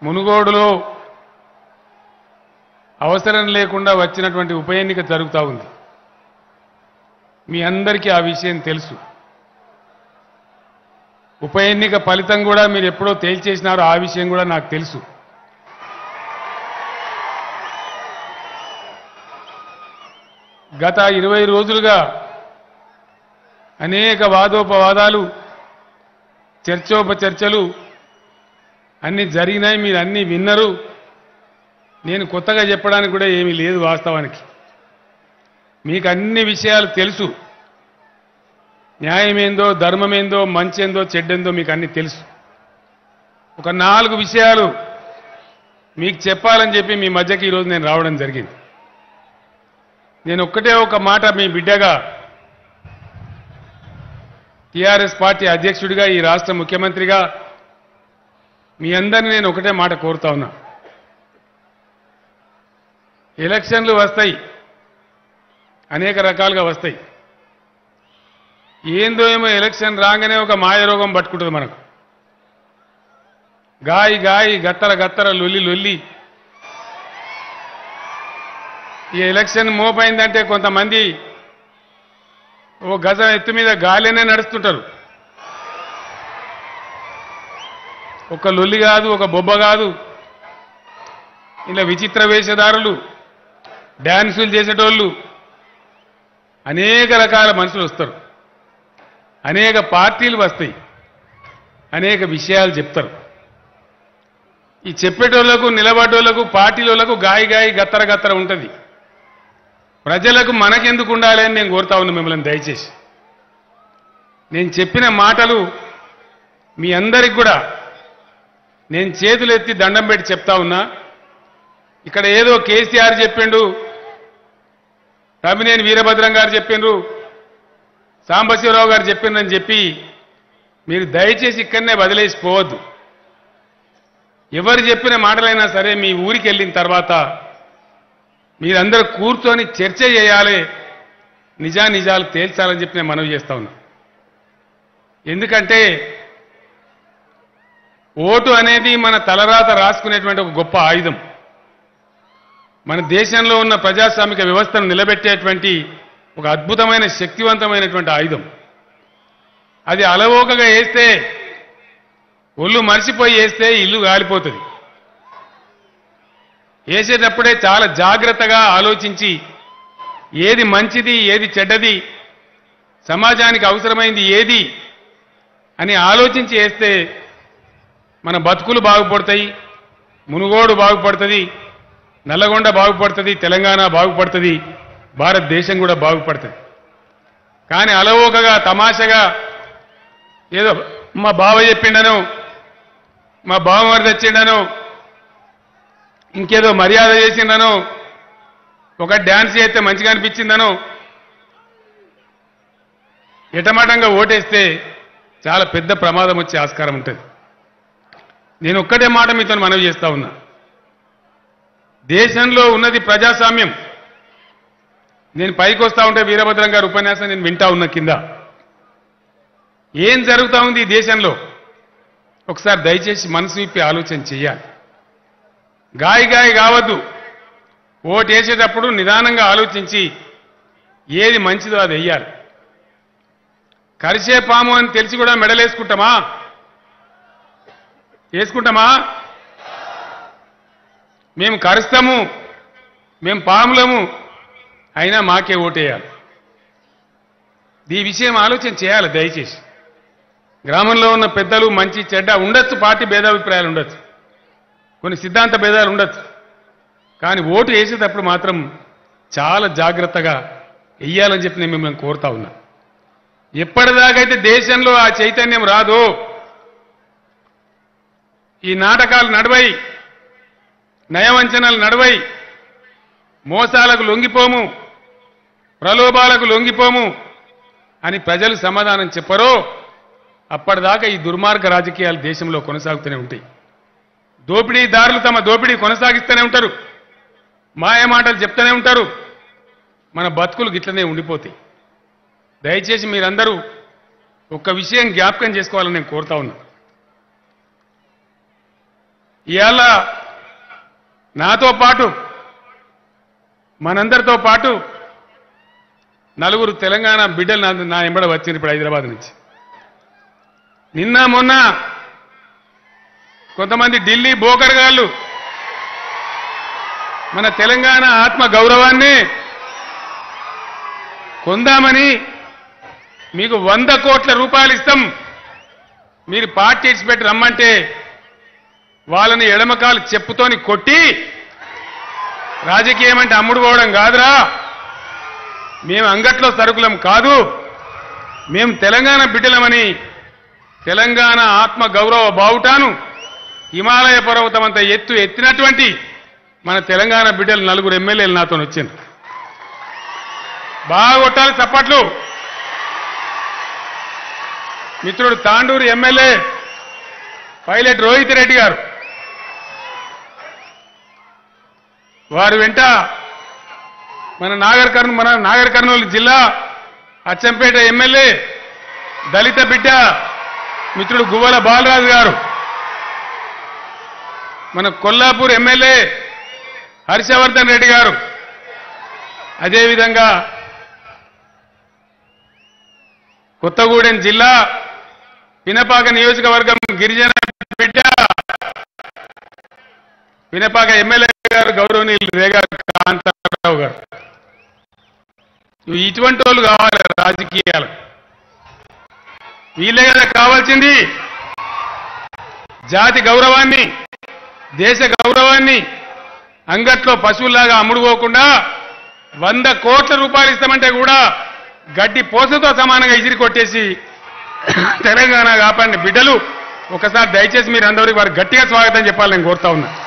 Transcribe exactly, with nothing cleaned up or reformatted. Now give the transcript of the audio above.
మునుగోడులో అవసరం లేకుండా వచ్చినటువంటి ఉప ఎన్నిక జరుగుతూ ఉంది. మీ అందరికీ ఆ విషయం తెలుసు. ఉప ఎన్నిక ఫలితం కూడా మీరు ఎప్పుడో తేల్చేసినారో ఆ విషయం కూడా నాకు తెలుసు. గత ఇరవై రోజులుగా అనేక వాదోపవాదాలు, చర్చోపచర్చలు అన్నీ జరిగినాయి. మీరు అన్నీ విన్నరు. నేను కొత్తగా చెప్పడానికి కూడా ఏమీ లేదు. వాస్తవానికి మీకు అన్ని విషయాలు తెలుసు. న్యాయమేందో, ధర్మమేందో, మంచేందో, చెడ్డేందో మీకు అన్ని తెలుసు. ఒక నాలుగు విషయాలు మీకు చెప్పాలని చెప్పి మీ మధ్యకి ఈరోజు నేను రావడం జరిగింది. నేను ఒక్కటే ఒక మాట మీ బిడ్డగా, టీఆర్ఎస్ పార్టీ అధ్యక్షుడిగా, ఈ రాష్ట్ర ముఖ్యమంత్రిగా మీ అందరినీ నేను ఒకటే మాట కోరుతా ఉన్నా. ఎలక్షన్లు వస్తాయి, అనేక రకాలుగా వస్తాయి. ఏందో ఏమో ఎలక్షన్ రాగానే ఒక మాయరోగం పట్టుకుంటుంది మనకు. గాయి గాయి గత్తర గత్తర లొల్లి లొల్లి. ఈ ఎలక్షన్ మోపైందంటే కొంతమంది ఓ గజం ఎత్తు మీద గాలినే నడుస్తుంటారు. ఒక లొల్లి కాదు, ఒక బొబ్బ కాదు. ఇలా విచిత్ర వేషధారులు, డ్యాన్సులు చేసేటోళ్ళు, అనేక రకాల మనుషులు వస్తారు. అనేక పార్టీలు వస్తాయి, అనేక విషయాలు చెప్తారు. ఈ చెప్పేటోళ్లకు, నిలబడేటోళ్లకు, పార్టీలకు గాయి గాయి గత్తర గత్తర ఉంటుంది. ప్రజలకు మనకెందుకు ఉండాలి అని నేను కోరుతా ఉన్నా మిమ్మల్ని. దయచేసి నేను చెప్పిన మాటలు మీ అందరికి కూడా నేను చేతులు ఎత్తి దండం పెట్టి చెప్తా ఉన్నా. ఇక్కడ ఏదో కేసీఆర్ చెప్పిండు, తమ్మినేని వీరభద్రం గారు చెప్పిండ్రు, సాంబశివరావు గారు చెప్పిండ్రని చెప్పి మీరు దయచేసి ఇక్కడనే వదిలేసిపోవద్దు. ఎవరు చెప్పిన మాటలైనా సరే మీ ఊరికి వెళ్ళిన తర్వాత మీరందరూ కూర్చొని చర్చ చేయాలి, నిజానిజాలు తేల్చాలని చెప్పి నేను మనవి చేస్తా ఉన్నా. ఎందుకంటే ఓటు అనేది మన తలరాత రాసుకునేటువంటి ఒక గొప్ప ఆయుధం. మన దేశంలో ఉన్న ప్రజాస్వామిక వ్యవస్థను నిలబెట్టేటువంటి ఒక అద్భుతమైన శక్తివంతమైనటువంటి ఆయుధం. అది అలవోకగా వేస్తే, ఒళ్ళు మరిచిపోయి వేస్తే ఇల్లు గాలిపోతుంది. వేసేటప్పుడే చాలా జాగ్రత్తగా ఆలోచించి ఏది మంచిది, ఏది చెడ్డది, సమాజానికి అవసరమైంది ఏది అని ఆలోచించి వేస్తే మన బతుకులు బాగుపడతాయి, మునుగోడు బాగుపడుతుంది, నల్లగొండ బాగుపడుతుంది, తెలంగాణ బాగుపడుతుంది, భారతదేశం కూడా బాగుపడుతుంది. కానీ అలవోకగా తమాషగా ఏదో మా బావ చెప్పిండను, మా బావమరిది వచ్చిండను, ఇంకేదో మర్యాద చేసిండను, ఒక డ్యాన్స్ చేస్తే మంచిగా అనిపించిందను ఎటమాటంగా ఓటేస్తే చాలా పెద్ద ప్రమాదం వచ్చే ఆస్కారం ఉంటుంది. నేను ఒక్కటే మాట మీతో మనవి చేస్తా ఉన్నా. దేశంలో ఉన్నది ప్రజాస్వామ్యం. నేను పైకి వస్తా ఉంటే వీరభద్రం గారి ఉపన్యాసం నేను వింటా ఉన్నా కింద. ఏం జరుగుతూ ఉంది ఈ దేశంలో ఒకసారి దయచేసి మనసు విప్పి ఆలోచన చెయ్యాలి. గాయి గాయి కావద్దు. ఓటు వేసేటప్పుడు నిదానంగా ఆలోచించి ఏది మంచిదో అది వెయ్యాలి. కరిసే పాము అని తెలిసి కూడా మెడలేసుకుంటామా? వేసుకుంటామా? మేము కరుస్తాము, మేము పాములము, అయినా మాకే ఓటేయాలి. ఈ విషయం ఆలోచన చేయాలి దయచేసి. గ్రామంలో ఉన్న పెద్దలు మంచి చెడ్డ ఉండొచ్చు, పార్టీ భేదాభిప్రాయాలు ఉండొచ్చు, కొన్ని సిద్ధాంత భేదాలు ఉండొచ్చు. కానీ ఓటు వేసేటప్పుడు మాత్రం చాలా జాగ్రత్తగా వెయ్యాలని చెప్పి నేను మిమ్మల్ని కోరుతా ఉన్నా. ఎప్పటిదాకైతే దేశంలో ఆ చైతన్యం రాదో ఈ నాటకాలు నడవై, నయవంచనలు నడవై, మోసాలకు లొంగిపోము, ప్రలోభాలకు లొంగిపోము అని ప్రజలు సమాధానం చెప్పరో అప్పటిదాకా ఈ దుర్మార్గ రాజకీయాలు దేశంలో కొనసాగుతూనే ఉంటాయి. దోపిడీదారులు తమ దోపిడీ కొనసాగిస్తూనే ఉంటారు, మాయమాటలు చెప్తూనే ఉంటారు. మన బతుకులు గిట్లనే ఉండిపోతాయి. దయచేసి మీరందరూ ఒక్క విషయం జ్ఞాపకం చేసుకోవాలని నేను కోరుతా ఉన్నా. ఇవాళ నాతో పాటు మనందరితో పాటు నలుగురు తెలంగాణ బిడ్డలు నా నా ఎంబడ వచ్చింది ఇప్పుడు హైదరాబాద్ నుంచి. నిన్న మొన్న కొంతమంది ఢిల్లీ బోకర్గాళ్ళు మన తెలంగాణ ఆత్మ గౌరవాన్ని కొందామని మీకు వంద కోట్ల రూపాయలు ఇస్తాం, మీరు పార్టీ ఇచ్చిపెట్టి రమ్మంటే వాళ్ళని ఎడమకాలు చెప్పుతోని కొట్టి రాజకీయం అంటే అమ్ముడు పోవడం కాదురా, మేము అంగట్లో సరుకులం కాదు, మేము తెలంగాణ బిడ్డలమని తెలంగాణ ఆత్మ గౌరవ బావుటాను హిమాలయ పర్వతం అంత ఎత్తు ఎత్తినటువంటి మన తెలంగాణ బిడ్డలు నలుగురు ఎమ్మెల్యేలు నాతో వచ్చింది. బాగా కొట్టాలి చప్పట్లు. మిత్రుడు తాండూరు ఎమ్మెల్యే పైలట్ రోహిత్ రెడ్డి గారు, వారు వెంట మన నాగర్ కర్నూలు మన నాగర్ కర్నూలు జిల్లా అచ్చంపేట ఎమ్మెల్యే దళిత బిడ్డ మిత్రుడు గువ్వల బాలరాజు గారు, మన కొల్లాపూర్ ఎమ్మెల్యే హర్షవర్ధన్ రెడ్డి గారు, అదేవిధంగా కొత్తగూడెం జిల్లా పినపాక నియోజకవర్గం గిరిజన బిడ్డ పినపాక ఎమ్మెల్యే గారు గౌరవనీయులు రేగా కాంతారావు గారు. ఇటువంటి వాళ్ళు కావాలి రాజకీయాలు, వీళ్ళే కదా కావాల్సింది. జాతి గౌరవాన్ని దేశ గౌరవాన్ని అంగట్లో పశువులాగా అమ్ముడుపోకుండా వంద కోట్ల రూపాయలు ఇస్తామంటే కూడా గడ్డి పోసతో సమానంగా ఇసిరి కొట్టేసి తెలంగాణ కాపాడిన బిడ్డలు ఒకసారి దయచేసి మీరు అందరికీ వారు గట్టిగా స్వాగతం చెప్పాలని నేను కోరుతా ఉన్నా.